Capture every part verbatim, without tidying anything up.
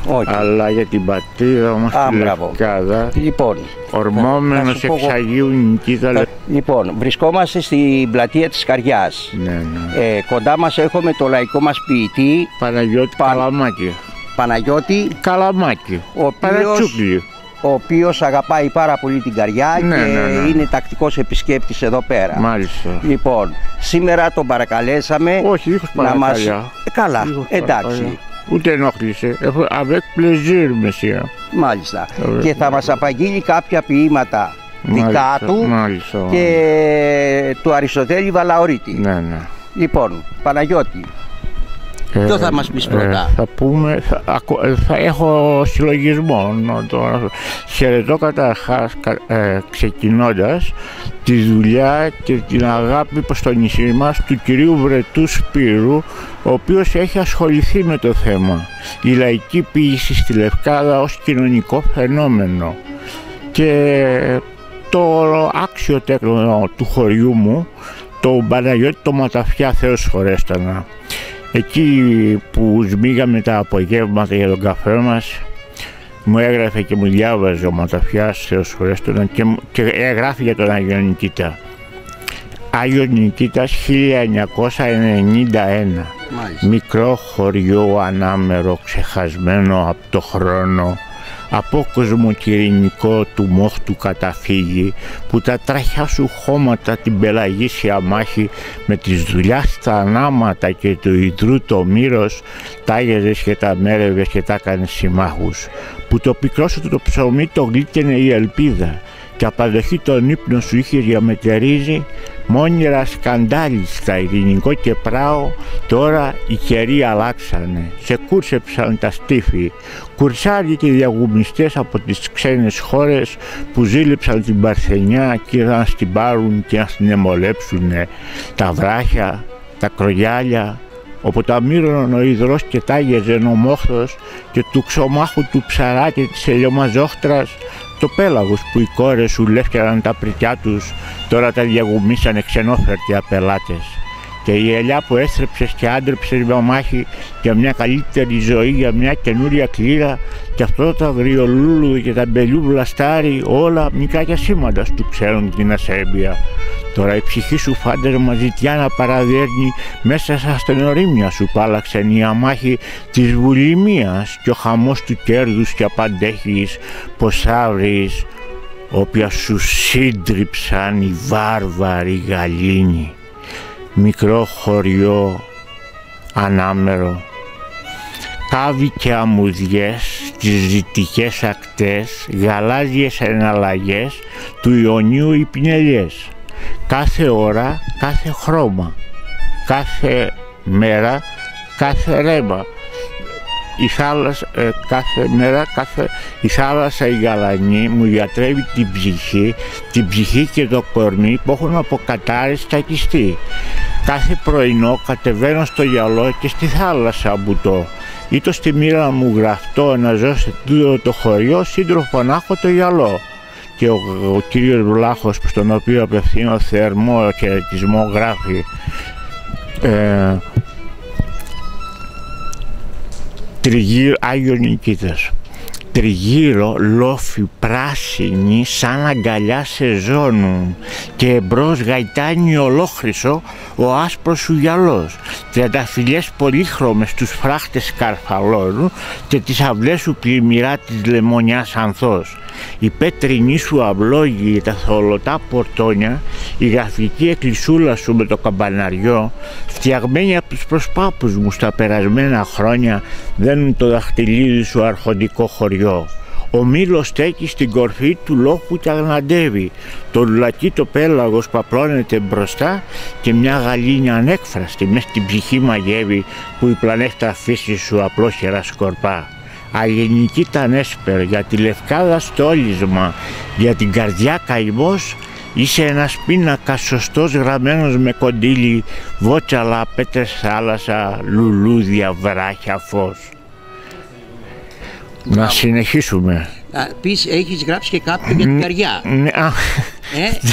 Όχι. Αλλά για την πατρίδα μας τη Λευκάδα. Λοιπόν, ορμόμενος εξ Αγίου Νικήτα. Θα... Λοιπόν, βρισκόμαστε στην πλατεία της Καριάς. Ναι, ναι. Ε, κοντά μας έχουμε το λαϊκό μας ποιητή Παναγιώτη Πα... Καλαμάκη. Παναγιώτη Καλαμάκη. Ο οποίος, ο οποίος αγαπάει πάρα πολύ την Καριά, ναι, και ναι, ναι. είναι τακτικός επισκέπτης εδώ πέρα. Μάλιστα. Λοιπόν, σήμερα τον παρακαλέσαμε. Όχι, δίχως παρακαλιά. Μας... Ε, καλά, δίχως εντάξει. Παρακαλιά. Ούτε ενόχλησε. Έχω avec plaisir, μεσία. Μάλιστα. Avec... Και θα μας απαγγείλει κάποια ποίηματα δικά μάλιστα, του μάλιστα, μάλιστα. και του Αριστοτέλη Βαλαωρίτη. Ναι, ναι. Λοιπόν, Παναγιώτη, ε, ποιο θα μας πεις πρώτα? Ε, θα πούμε, θα, θα έχω συλλογισμό. Το, χαιρετώ καταρχάς, ε, ξεκινώντας τη δουλειά και την αγάπη προς το νησί μας του κυρίου Βρετού Σπύρου, ο οποίος έχει ασχοληθεί με το θέμα. Η λαϊκή ποίηση στη Λευκάδα ως κοινωνικό φαινόμενο. Και το άξιο τέκνο του χωριού μου, το Παναγιώτη το Ματαφιά, Θεός χωρέστανα. Εκεί που σμίγαμε τα απογεύματα για τον καφέ μας, μου έγραφε και μου διάβαζε ο Ματαφιάς, Θεός χωρέστανα, και, και έγραφε για τον Άγιο Νικήτα. Άγιος Νικήτας χίλια εννιακόσια ενενήντα ένα. Μάλιστα. Μικρό χωριό ανάμερο, ξεχασμένο από το χρόνο, απόκοσμο και ειρηνικό του μόχτου καταφύγει, που τα τράχια σου χώματα την πελαγίσια μάχη με τις δουλειά στα ανάματα και του ιδρού το μύρος τάγερες και τα μέρευες και τα έκανες συμμάχους, που το πικρό σου το ψωμί το γλύκαινε η ελπίδα και απαδοχή τον ύπνο σου είχε διαμετερίζει μόνιρα σκαντάλιστα ειρηνικό και πράω. Τώρα οι καιροί αλλάξανε, σε κούρσεψαν τα στήφη, κουρσάρι και διαγουμιστές από τις ξένες χώρες που ζήλεψαν την Παρθενιά και να την πάρουν και να την εμολέψουνε. Τα βράχια, τα κρογιάλια, όπου τα μύρωναν ο υδρός και τάγεζε ο μόχθος και του ξωμάχου του ψαρά και της ελαιομαζόχτρας το πέλαγος που οι κόρες σου λεύκαιραν τα πριτιά τους, τώρα τα διαγουμίσανε ξενόφερτοι απελάτες. Και η ελιά που έστρεψες και άντρεψες με μάχη για μια καλύτερη ζωή, για μια καινούρια κλήρα, και αυτό το αγριολούλου και τα μπελιού βλαστάρι, όλα μικρά σήματα του ξέρουν την ασέμπεια. Τώρα η ψυχή σου φάντασμα ζητιά να παραδέρνει, μέσα στα στενορίμια σου πάλαξαν η αμάχη της βουλημίας και ο χαμός του κέρδους και απαντέχεις πως αύριες, όποια σου σύντριψαν οι βάρβαροι γαλήνοι. Μικρό χωριό ανάμερο, κάβοι και αμμουδιές στις δυτικές ακτές, γαλάζιες εναλλαγές του Ιωνίου οι πινελιές. Κάθε ώρα, κάθε χρώμα, κάθε μέρα, κάθε ρέμα. Η θάλασσα, ε, κάθε μέρα, κάθε, η θάλασσα η γαλανή μου γιατρεύει την ψυχή, την ψυχή και το κορμί που έχουν αποκατάρρεις τσακιστεί. Κάθε πρωινό κατεβαίνω στο γυαλό και στη θάλασσα μπουτώ. Ήτο στη μοίρα μου γραφτώ να ζω σε τούτο το χωριό, σύντροφο να έχω το γυαλό. Και ο, ο κύριος Βλάχος, στον οποίο απευθύνω θερμό χαιρετισμό, γράφει ε, τριγύρω, Άγιος Νικήτας, τριγύρω λόφοι πράσινοι σαν αγκαλιά σεζόνου και εμπρός γαϊτάνι ολόχρυσο ο άσπρος σου γυαλός, τριανταφυλιές πολύχρωμες τους φράχτες καρφαλώνου και τις αυλές σου πλημμυρά της λεμονιάς ανθός. Η πέτρινή σου αυλόγη, τα θολωτά πορτόνια, η γραφική εκκλησούλα σου με το καμπαναριό, φτιαγμένη από τους προσπάπους μου στα περασμένα χρόνια, δένουν το δαχτυλίδι σου αρχοντικό χωριό. Ο μήλος στέκει στην κορφή του λόφου και αγναντεύει, το λουλακί το πέλαγος παπλώνεται μπροστά και μια γαλήνια ανέκφραστη μες στην ψυχή μαγεύει που η πλανέτα φύση σου απλόχερα σκορπά. Αγενική τα νέσπερ, για τη Λευκάδα στόλισμα, για την καρδιά καημός, είσαι ένας πίνακας σωστός γραμμένος με κοντήλι, βότσαλα, πέτρες θάλασσα, λουλούδια, βράχια, φως. Να Μπράβο. Συνεχίσουμε. Α, πεις, έχεις γράψει και κάποιο για την Καριά. Ναι, α. Ε?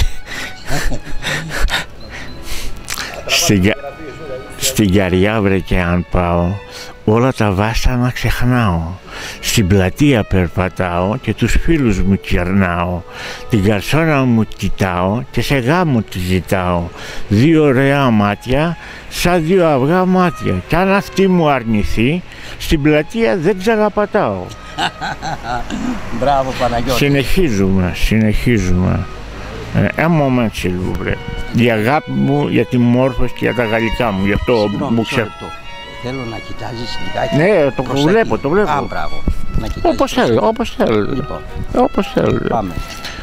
Στην, στην Καριά, βρε, και αν πάω, όλα τα βάσανα ξεχνάω. Στην πλατεία περπατάω και τους φίλους μου κερνάω. Την καρσόνα μου κοιτάω και σε γάμο τη ζητάω. Δύο ωραία μάτια, σαν δύο αυγά μάτια. Κι αν αυτή μου αρνηθεί, στην πλατεία δεν ξαναπατάω. Μπράβο Παναγιώτη. Συνεχίζουμε, συνεχίζουμε. Ένα moment, s'il vous plaît. Η αγάπη μου για τη μόρφωση και για τα γαλλικά μου, γι' αυτό Συγγνώμη, μου μισό ξε... λεπτό. Θέλω να κοιτάζεις λιγάκι. Ναι, το προς βλέπω, τα εκεί. το βλέπω. Α, μπράβο. Να κοιτάζεις Όπως προς θέλω, τα εκεί. όπως θέλω. Λοιπόν, Όπως θέλω. πάμε.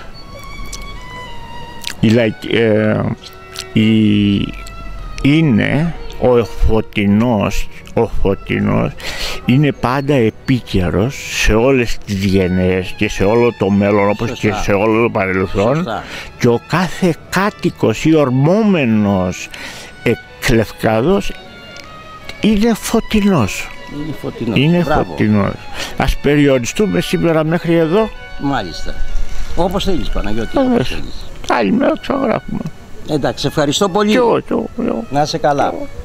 Η, λαϊκ- ε, η, είναι ο Φωτεινός, ο Φωτεινός είναι πάντα επίκαιρος σε όλες τις γενναίες και σε όλο το μέλλον, όπως Σωστά. και σε όλο το παρελθόν. Σωστά. Και ο κάθε κάτοικος ή ορμόμενος εκλευκάδος είναι φωτεινός. Είναι φωτεινό. Είναι Μπράβο. φωτεινός. Ας περιοριστούμε σήμερα μέχρι εδώ. Μάλιστα. Όπως θέλεις Παναγιώτη, Βεβαίως. όπως θέλεις. Καλημέρα, ξαγράφουμε. Εντάξει, ευχαριστώ πολύ. Κι εγώ, κι εγώ, κι εγώ. Να είσαι καλά.